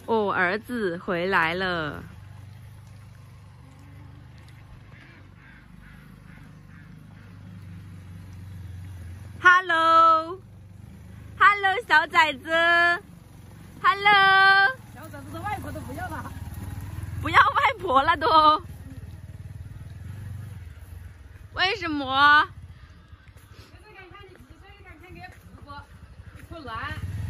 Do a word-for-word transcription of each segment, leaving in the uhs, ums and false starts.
哦，儿子回来了。Hello，Hello， 小崽子 ，Hello。 小崽子的外婆都不要了， 不要外婆了都。为什么？ 就是看看你几岁，看看给婆婆一坨卵。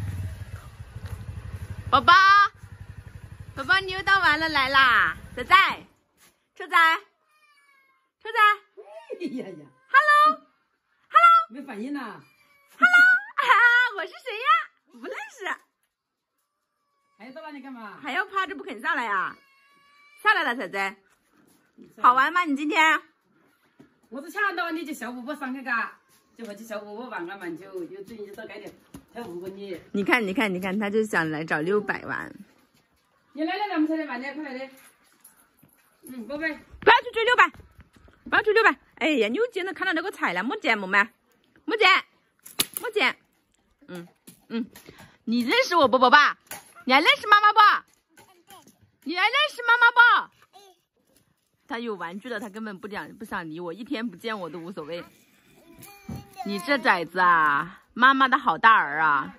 宝宝，宝宝，你又到玩了来啦！仔仔，车仔，车仔。 哎呀呀 ，Hello，Hello， 没反应呢。 Hello， 啊，我是谁呀？不认识。 还到那里干嘛？ 还要趴着不肯下来呀？下来了，仔仔。好玩吗？你今天？ 我是看到你去小婆婆上去嘎，就回去小婆婆玩了蛮久，就最近就到该点跳舞过你。 你看，你看，你看，他就想来找六百玩。 你来了，咱们才来玩的，快来的。嗯，宝贝。 不要去追六百，不要追六百。哎呀，你又见到看到那个菜了，没见没没？没见，没见。嗯嗯，你认识我不宝爸？你还认识妈妈不？你还认识妈妈不？他有玩具了，他根本不想不想理我，一天不见我都无所谓。你这崽子啊，妈妈的好大儿啊！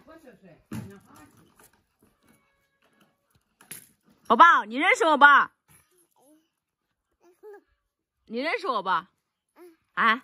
宝宝，你认识我不？你认识我不？啊？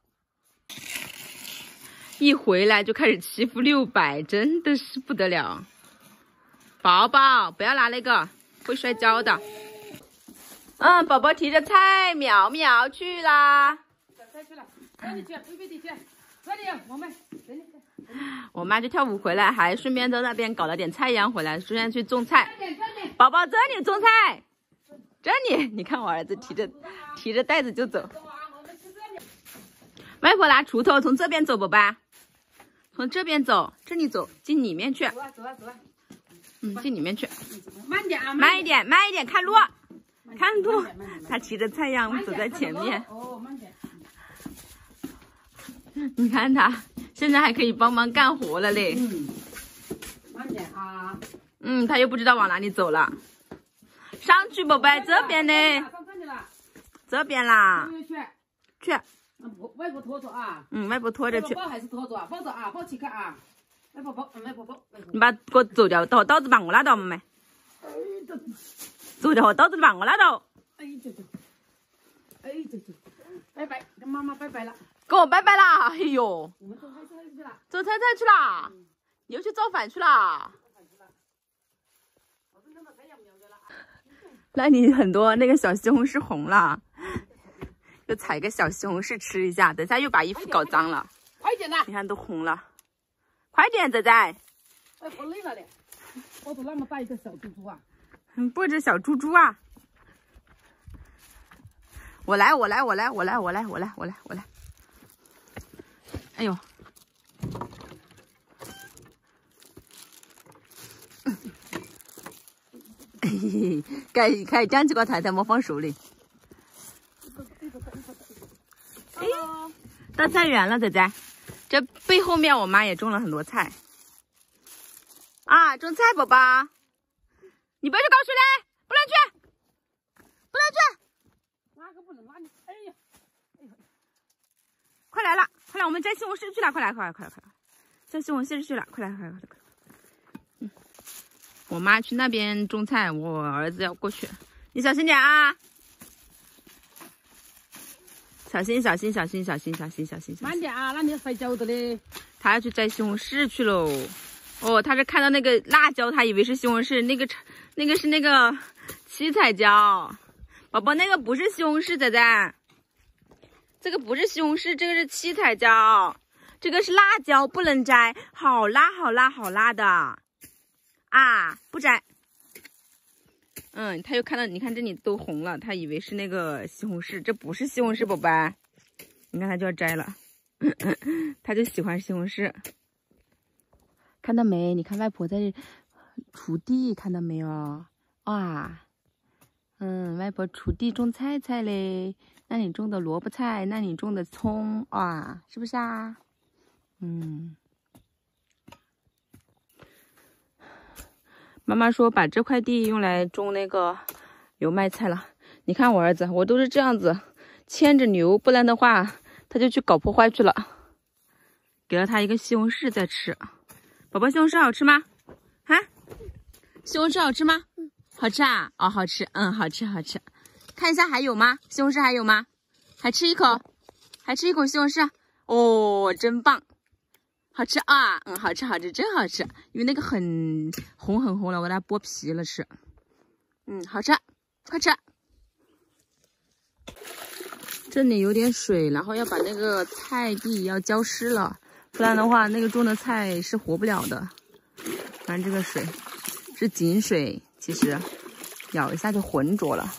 一回来就开始欺负六百，真的是不得了。宝宝，不要拿那个，会摔跤的。嗯，宝宝提着菜苗苗去啦。 小菜去了，这里去，贝贝地去，这里我们这里。 我妈就跳舞回来，还顺便在那边搞了点菜秧回来，顺便去种菜。宝宝，这里种菜，这里，你看我儿子提着提着袋子就走。外婆拿锄头从这边走，宝宝，从这边走，这里走，进里面去。 走啊走啊走啊。 嗯，进里面去。 慢点啊， 慢一点，慢一点，看路，看路。他骑着菜秧走在前面。 哦，慢点。 你看他现在还可以帮忙干活了嘞。 嗯，慢点啊。 嗯，他又不知道往哪里走了。上去，宝贝，这边呢？ 上这里了。 这边啦。 去。 去。 外婆拖着啊。 嗯，外婆拖着去。 抱还是拖着啊？抱着啊，抱起看啊。外婆抱，外婆抱。 你把给我走掉，到刀子把我拉倒没？走掉，刀子把我拉倒。 哎走走，哎走走，拜拜，跟妈妈拜拜了。 跟我拜拜啦！哎呦， 我们做菜菜去了。 做菜菜去啦？你又去造反去啦？那你很多那个小西红柿红了，就采个小西红柿吃一下，等下又把衣服搞脏了。 快点呐！ 你看都红了，快点，仔仔。 哎，我累了嘞，抱着那么大一个小猪猪啊！ 嗯，抱着小猪猪啊！我来，我来，我来，我来，我来，我来，我来，我来。哎呦！嘿嘿嘿，该该捡起个菜菜没放手里。哎，到菜园了，仔仔。这背后面我妈也种了很多菜。啊，种菜，宝宝。你不要去搞水嘞，不能去，不能去。 哪个不能拉你？哎呀，哎呀， 快来了，快来，我们摘西红柿去了，快来，快来，快来，快来，摘西红柿去了，快来，快来，快来，快来。嗯，我妈去那边种菜，我儿子要过去，你小心点啊！小心，小心，小心，小心，小心，小心， 慢点啊，那你摔跤的嘞。 他要去摘西红柿去喽。哦，他是看到那个辣椒，他以为是西红柿，那个那个是那个七彩椒。宝宝，那个不是西红柿，仔仔，这个不是西红柿，这个是七彩椒，这个是辣椒，不能摘，好辣，好辣，好辣的啊！不摘。嗯，他又看到，你看这里都红了，他以为是那个西红柿，这不是西红柿，宝贝，你看他就要摘了，他就喜欢西红柿。看到没？你看外婆在锄地，看到没有？哇，嗯，外婆锄地种菜菜嘞。那你种的萝卜菜，那你种的葱，哇，是不是啊？嗯。 妈妈说把这块地用来种那个油麦菜了。你看我儿子，我都是这样子牵着牛，不然的话他就去搞破坏去了。给了他一个西红柿在吃。宝宝，西红柿好吃吗？啊？西红柿好吃吗？好吃啊！哦，好吃，嗯，好吃，好吃。看一下还有吗？西红柿还有吗？还吃一口，还吃一口西红柿。哦，真棒，好吃啊！嗯，好吃，好吃，真好吃。因为那个很红很红了，我给它剥皮了吃。嗯，好吃，快吃。这里有点水，然后要把那个菜地要浇湿了，不然的话，那个种的菜是活不了的。看这个水是井水，其实舀一下就浑浊了。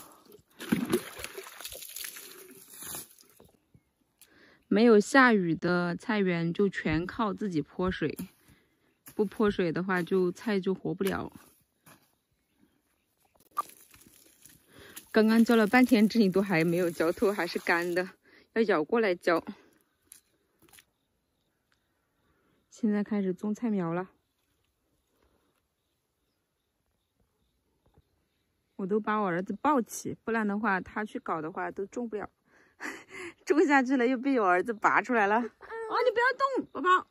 没有下雨的菜园就全靠自己泼水，不泼水的话，就菜就活不了。刚刚浇了半天，这里都还没有浇透，还是干的，要舀过来浇。现在开始种菜苗了，我都把我儿子抱起，不然的话他去搞的话都种不了。种下去了又被我儿子拔出来了。哦，你不要动，宝宝。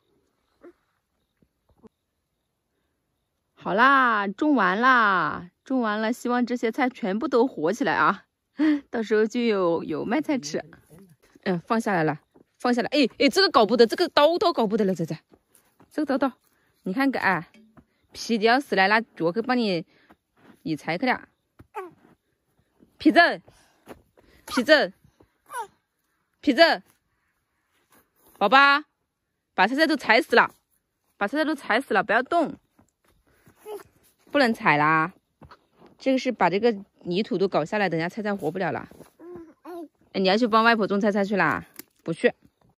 好啦，种完啦，种完了，希望这些菜全部都活起来啊，到时候就有有麦菜吃。嗯，放下来了，放下来。哎哎，这个搞不得，这个刀刀搞不得了，仔仔。这个刀刀，你看个哎，皮的要死来，拿脚去帮你移裁去了。皮子，皮子。皮子，宝宝，把菜菜都踩死了，把菜菜都踩死了，不要动，不能踩啦。这个是把这个泥土都搞下来，等下菜菜活不了了。哎，你要去帮外婆种菜菜去啦？不去。